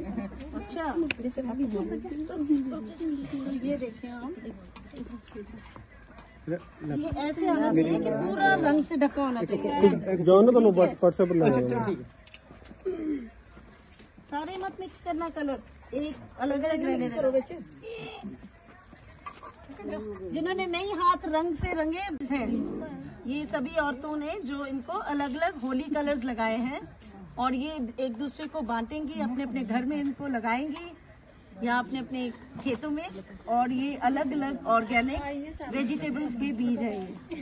अच्छा ये देखें आप, ये ऐसे आना चाहिए कि पूरा रंग से ढका होना चाहिए। जाओ ना तो व्हाट्सएप पर सारे मत मिक्स करना कलर, एक अलग अलग रहने करो बच्चे। जिन्होंने नहीं हाथ रंग से रंगे हैं, ये सभी औरतों ने जो इनको अलग अलग होली कलर्स लगाए हैं और ये एक दूसरे को बांटेंगी, अपने अपने घर में इनको लगाएंगी या अपने अपने खेतों में। और ये अलग अलग ऑर्गेनिक वेजिटेबल्स के बीज है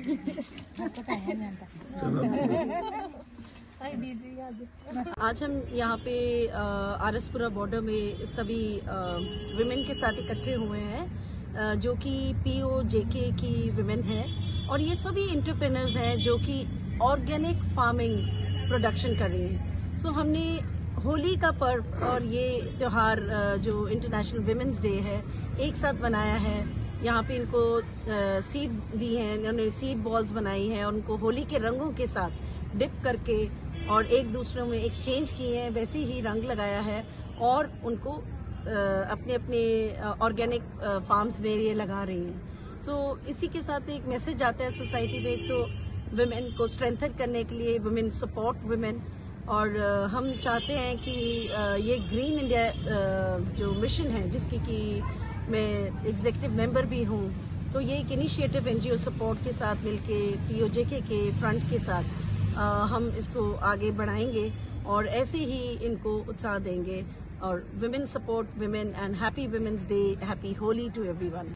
आज हम यहाँ पे आरएसपुरा बॉर्डर में सभी विमेन के साथ इकट्ठे हुए हैं जो कि POJK की विमेन हैं और ये सभी एंटरप्रेन्योर्स हैं जो कि ऑर्गेनिक फार्मिंग प्रोडक्शन कर रही हैं। सो हमने होली का पर्व और ये त्योहार जो इंटरनेशनल विमेंस डे है एक साथ बनाया है। यहाँ पे इनको सीड दी है, इन्होंने सीड बॉल्स बनाई हैं और उनको होली के रंगों के साथ डिप करके और एक दूसरे में एक्सचेंज किए हैं, वैसे ही रंग लगाया है और उनको अपने अपने ऑर्गेनिक फार्म्स में ये लगा रही हैं। सो इसी के साथ एक मैसेज आता है सोसाइटी में, एक तो वुमेन को स्ट्रेंथन करने के लिए वुमेन सपोर्ट वुमेन, और हम चाहते हैं कि ये ग्रीन इंडिया जो मिशन है जिसकी कि मैं एग्जीक्यूटिव मेंबर भी हूँ, तो ये एक इनिशिएटिव NGO सपोर्ट के साथ मिलके POJK के फ्रंट के साथ हम इसको आगे बढ़ाएंगे और ऐसे ही इनको उत्साह देंगे। और women support women and happy women's day, happy Holi to everyone.